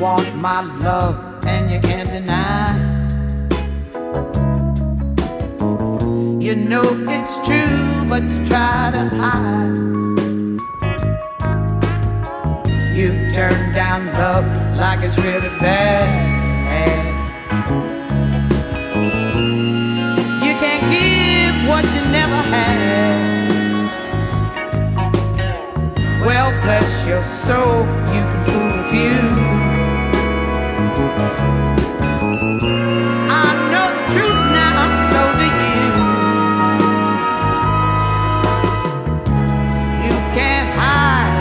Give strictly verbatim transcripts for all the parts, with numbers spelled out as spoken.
want my love and you can't deny. You know it's true, but you try to hide. You turn down love like it's really bad. You can't give what you never had. Well, bless your soul, you can fool a few. I know the truth now, so do you. You can't hide,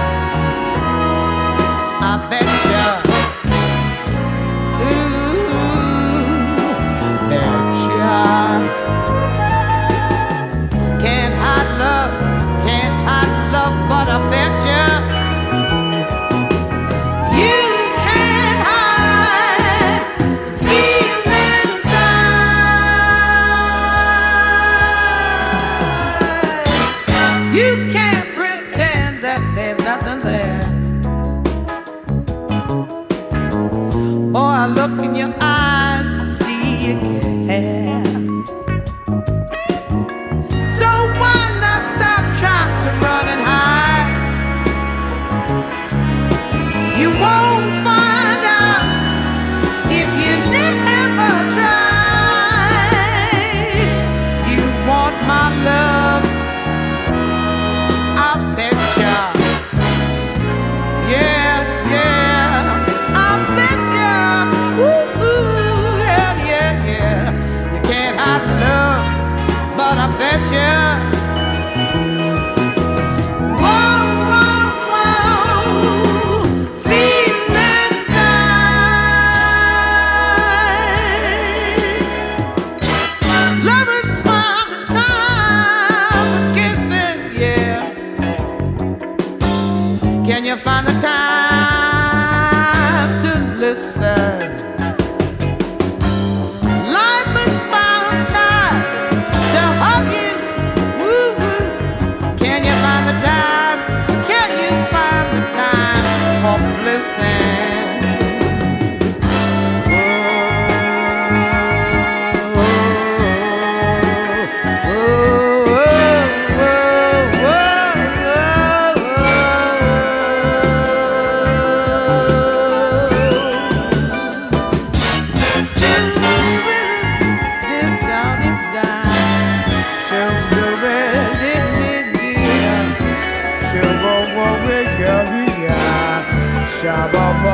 I bet ya. Ooh, bet ya. Can't hide love, can't hide love, but I bet ya. You can't hide the feeling inside. You can't pretend that there's nothing there. Boy, I look in your eyes, see you care. So why not stop trying to run and hide? You won't find out if you never try. You want my love, I bet ya. Yeah, yeah, I bet ya. Ooh, ooh, yeah, yeah, yeah. You can't hide love, but I bet ya. Whoa, whoa, whoa, feeling inside. Lovers find the time for kissing, yeah. Can you find the time to listen? Life has found time to hug you. Woo-woo. Can you find the time? Can you find the time for blessing? Oh, oh, oh, oh, oh, Shabba